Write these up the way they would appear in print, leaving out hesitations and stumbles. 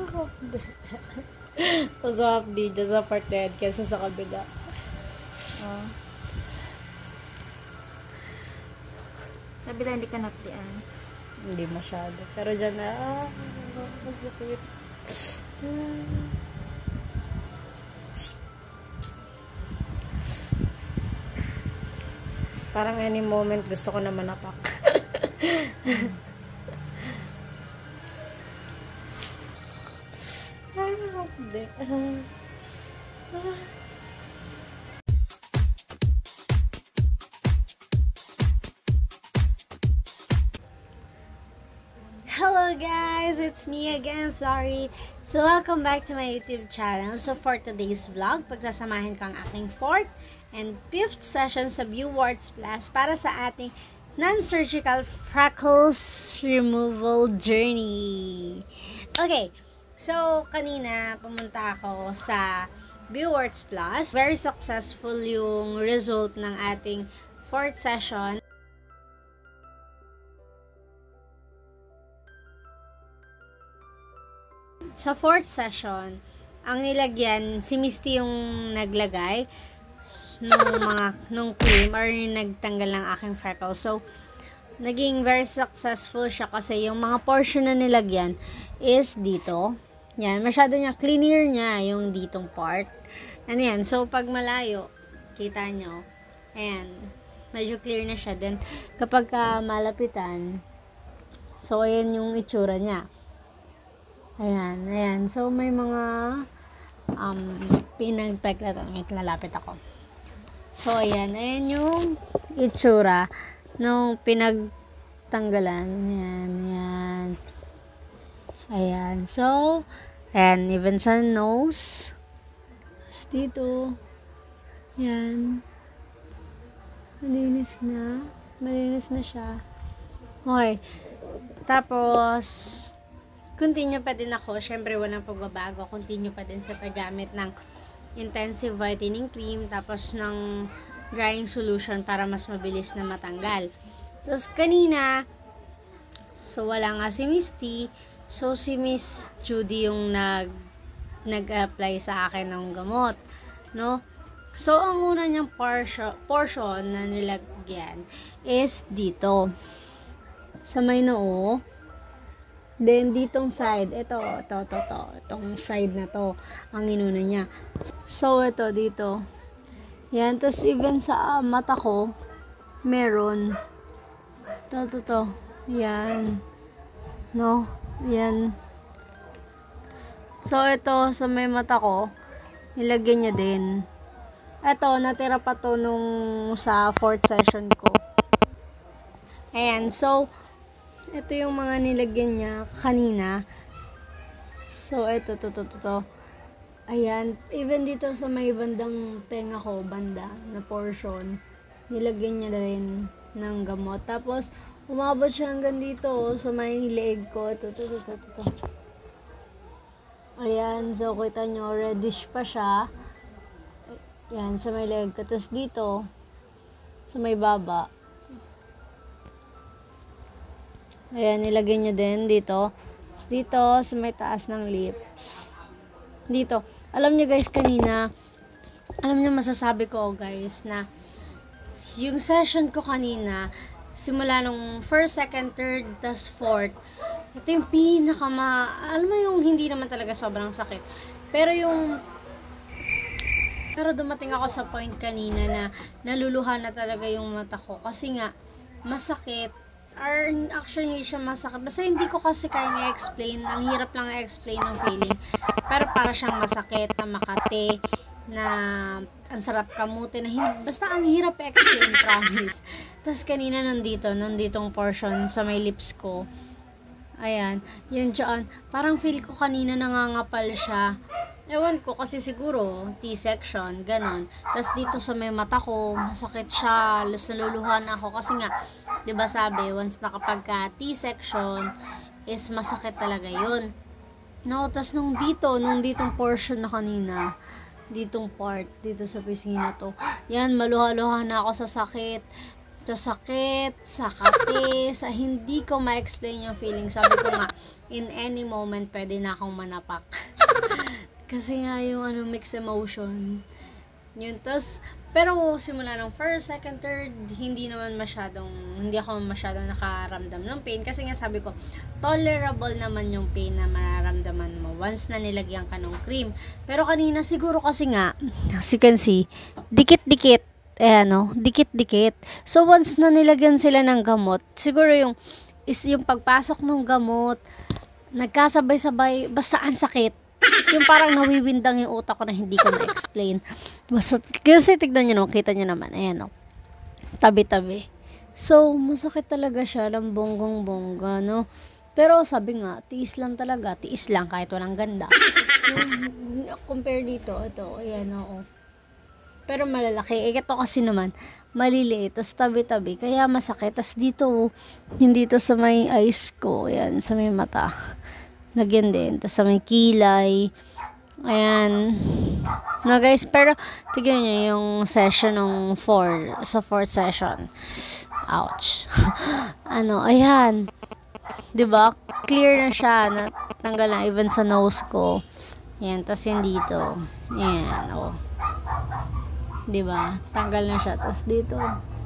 Mas mahapdi dyan sa part na yan kesa sa kabila. Kabila hindi ka napdian. Hindi masyado. Pero dyan na, magsakit. Parang any moment gusto ko na manapak. Hello guys, it's me again, Flori. So welcome back to my YouTube channel. So for today's vlog, pagsasamahin ko ang aking 4th and 5th session sa Beauwarts Plus para sa ating non-surgical freckles removal journey. Okay, so kanina pumunta ako sa Beauwarts Plus. Very successful yung result ng ating 4th session. Sa 4th session, ang nilagyan, si Misty yung naglagay nung cream or nagtanggal ng aking freckles. So, naging very successful siya kasi yung mga portion na nilagyan is dito. Yan, masyado niya, cleaner niya yung ditong part. Ano yan, so pag malayo, kita nyo, ayan, medyo clear na siya. Then, kapag malapitan, so ayan yung itsura niya. Ayan, ayan. So, may mga pinagpeklatan. Wait, lalapit ako. So, ayan. Ayan yung itsura nung pinagtanggalan. Ayan, ayan. Ayan. So, ayan. Even sa nose. Tapos dito. Ayan. Malinis na. Malinis na siya. Okay. Tapos, continue pa din ako. Syempre, walang pagbabago. Continue pa din sa paggamit ng intensive whitening cream tapos ng drying solution para mas mabilis na matanggal. Tapos, kanina, so wala nga si Misty. So, si Miss Judy yung nag-apply sa akin ng gamot. No? So, ang una niyang portion na nilagyan is dito. Sa may noo. Then, ditong side, itong side na to, ang inuna niya. So, ito, dito. Yan, tapos even sa mata ko, meron. To. Yan. No? Yan. So, ito, sa may mata ko, nilagyan niya din. Ito, natira pa to nung sa 4th session ko. Ayan, so, ito yung mga nilagyan niya kanina. So, ito, to. Ayan. Even dito sa may bandang tenga ko, banda, na portion, nilagyan niya rin ng gamot. Tapos, umabot siya hanggang dito, sa may leg ko. Ito. Ayan. So, kita nyo, reddish pa siya. Ayan, sa may leg ko. Tapos dito, sa may baba. Ayan, nilagay niya din dito. Dito, sa may taas ng lips. Dito. Alam niyo guys, kanina, alam niyo masasabi ko guys, na yung session ko kanina, simula nung 1st, 2nd, 3rd, tas 4th, ito yung alam mo yung hindi naman talaga sobrang sakit. Pero dumating ako sa point kanina na naluluhan na talaga yung mata ko. Kasi nga, masakit. Or actually hindi siya masakit. Basta hindi ko kasi kaya i-explain. Ang hirap lang i-explain ng feeling. Pero para siyang masakit, na makati, na ang sarap kamutin. Basta ang hirap i-explain, promise. Tapos kanina nanditong portion sa may lips ko. Ayan, yun dyan. Parang feel ko kanina nangangapal siya. Ewan ko kasi siguro T-section, ganon. Tapos dito sa may mata ko, masakit siya, naluluhan ako kasi nga, 'di ba sabi, once nakapagka T-section is masakit talaga 'yun. No, tapos nung ditong portion na kanina, ditong part dito sa pisngi na to. Yan, maluha-luha na ako sa sakit. sa sakit, sa kape, sa hindi ko ma-explain yung feeling. Sabi ko nga, in any moment, pwede na akong manapak. Kasi nga yung mixed emotion. Yun, tas, pero simula ng first, second, third, hindi ako masyadong nakaramdam ng pain. Kasi nga sabi ko, tolerable naman yung pain na mararamdaman mo once na nilagyan ka ng cream. Pero kanina siguro kasi nga, as you can see, dikit-dikit. Dikit-dikit. So, once na nilagyan sila ng gamot, siguro yung pagpasok ng gamot, nagkasabay-sabay, basta ang sakit. Yung parang nawiwindang yung utak ko na hindi ko na-explain. Basta, kasi tignan nyo, kita nyo naman, ayan, tabi-tabi. So, masakit talaga siya, ng bonggong-bongga, no? Pero sabi nga, tiis lang talaga, tiis lang kahit walang ganda. Compare dito, ito, ayan, oo. Pero malalaki. Ito kasi naman, maliliit. Tapos tabi-tabi. Kaya masakit. Tapos dito, yung dito sa may eyes ko. Ayan, sa may mata. Lagyan din. Tapos sa may kilay. Ayan. No guys, pero tignan nyo yung session ng 4. Sa 4th session. Ouch. Ayan. Diba? Clear na siya. Natanggal na even sa nose ko. Ayan. Tapos yung dito. Ayan. Oh. Diba? Tanggal na siya. Tapos dito.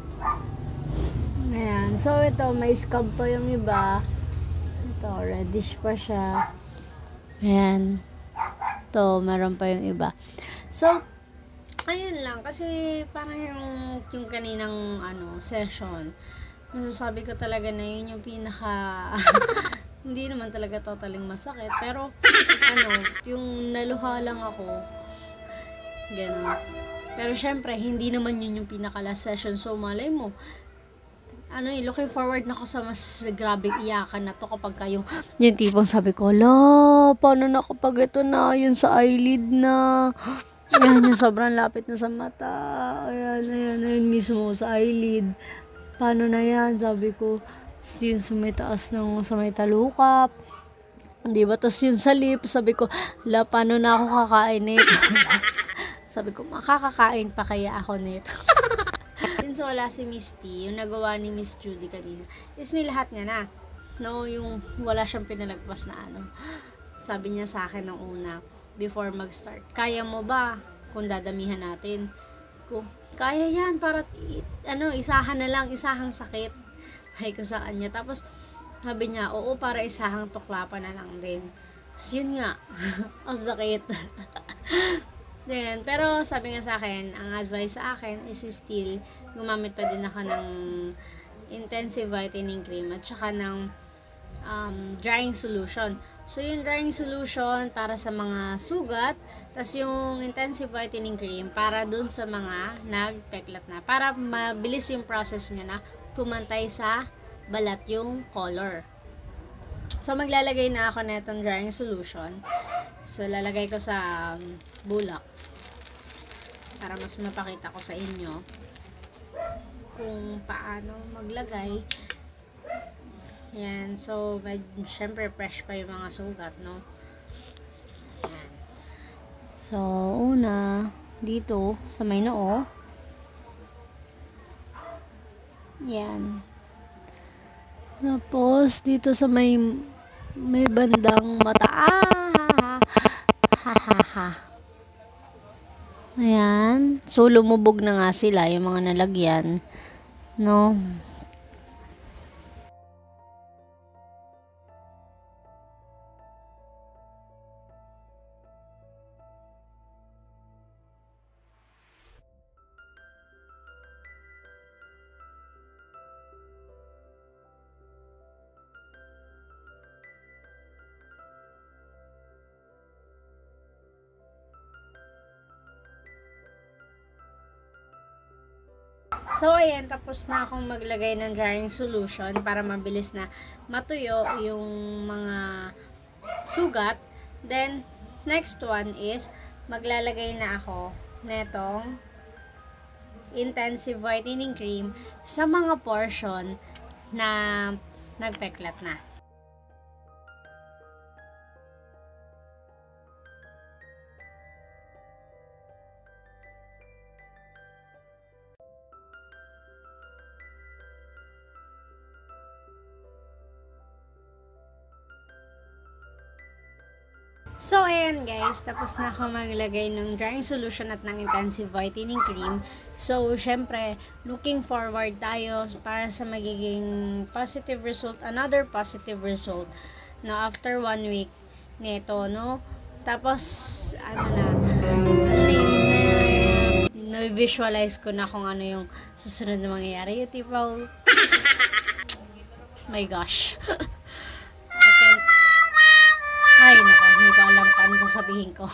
Ayan. So, ito. May scab pa yung iba. Ito. Reddish pa siya. Ayan. Ito. Meron pa yung iba. So, ayun lang. Kasi, parang yung kaninang, session. Masasabi ko talaga na yun yung pinaka... hindi naman talaga totaling masakit. Pero, yung naluha lang ako. Ganun. Pero syempre, hindi naman yun yung pinaka-last session. So, malay mo, looking forward na ako sa mas grabing iyakan na to kapag yung tipong sabi ko, paano na kapag ito na, yun sa eyelid na, ayan, yung sobrang lapit na sa mata, ayan mismo sa eyelid, paano na yan, sabi ko, yun sa may taas sa may talukap, diba, tas yun sa lips, sabi ko, paano na ako kakain nito? Sabi ko, makakakain pa kaya ako nito. Since wala si Miss T, yung nagawa ni Miss Judy kanina, is nilahat nga na. No, yung wala siyang pinalagpas na Sabi niya sa akin nung una, before mag-start, kaya mo ba kung dadamihan natin? Kaya yan, para isahan na lang, isahang sakit. Sabi ko sa kanya. Tapos, sabi niya, oo, para isahang tuklapan na lang din. Tapos yun nga, ang sakit. Then, pero sabi nga sa akin, ang advice sa akin is still gumamit pa din ako ng intensive whitening cream at saka ng drying solution. So, yung drying solution para sa mga sugat, tas yung intensive whitening cream para dun sa mga nagpeklat na. Para mabilis yung process niya na pumantay sa balat yung color. So, maglalagay na ako na itong drying solution. So, lalagay ko sa bulak para mas mapakita ko sa inyo kung paano maglagay. Yan. So, syempre, fresh pa yung mga sugat, no? Yan. So, una, dito, sa may noo. Yan. Tapos, dito sa may bandang mata. Ayan. So, lumubog na nga sila, yung mga nalagyan. No? So, ayan, tapos na akong maglagay ng drying solution para mabilis na matuyo yung mga sugat. Then, next one is, maglalagay na ako netong intensive whitening cream sa mga portion na nagpeklat na. So, ayan guys, tapos na ako maglagay ng drying solution at ng intensive whitening cream. So, syempre, looking forward tayo para sa magiging positive result, another positive result, no, after 1 week nito, no? Tapos, na-visualize ko na kung ano yung susunod na mangyayari. Yung tipo, my gosh. Ay, nako, hindi ko alam kung ano sasabihin ko.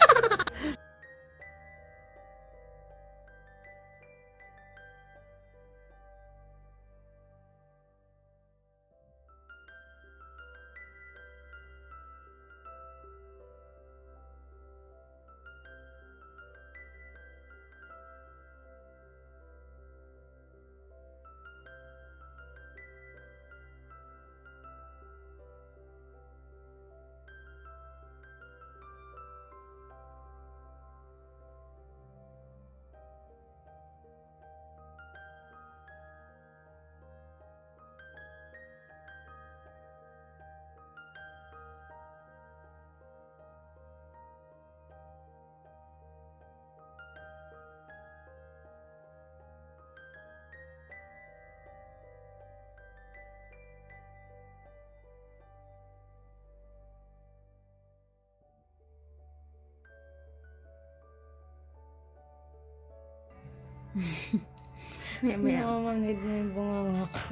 Maya-maya. Namamanid na yung bunganga ko.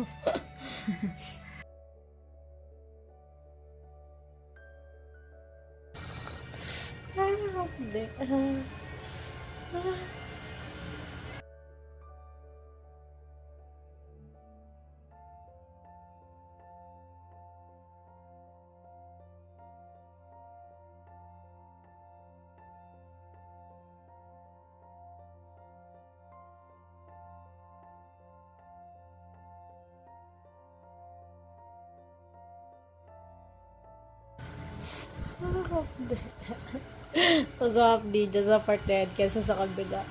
Hindi. Mas update dyan sa part na yan kesa sa kabila.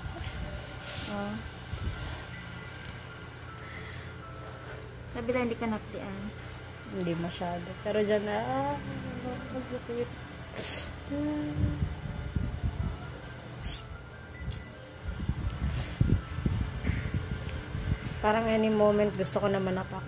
Sabi lang, hindi ka naplian. Hindi masyado. Pero dyan na, masakit. Parang any moment gusto ko na manapak.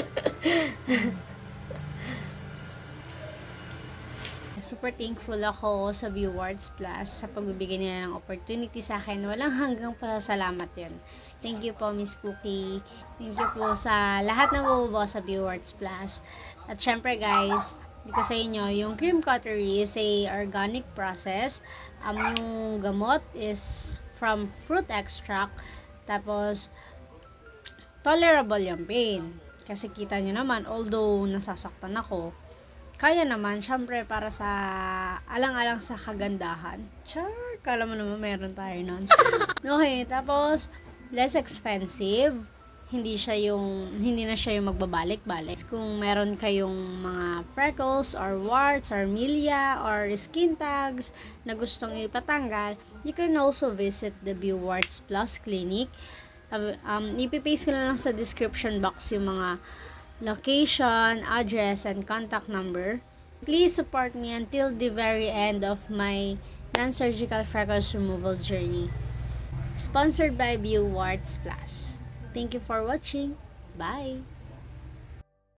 Super thankful ako sa Viewwards Plus sa pagbibigay nila ng opportunity sa akin. Walang hanggang pasalamat yun. Thank you po, Miss Cookie. Thank you po sa lahat na bubuo sa Viewwards Plus. At syempre guys, hindi ko sa inyo, yung cream cautery is a organic process. Yung gamot is from fruit extract. Tapos, tolerable yung pain. Kasi kita nyo naman, although nasasaktan ako, kaya naman, syempre, para sa alang-alang sa kagandahan. Char, kala mo naman meron tayo nun. Okay, tapos, less expensive. Hindi na siya yung magbabalik-balik. Kung meron kayong mga freckles, or warts, or milia, or skin tags na gustong ipatanggal, you can also visit the Viewwards Plus Clinic. Ipipaste ko na lang sa description box yung mga location, address, and contact number. Please support me until the very end of my non-surgical freckles removal journey. Sponsored by Viewwards Plus. Thank you for watching. Bye!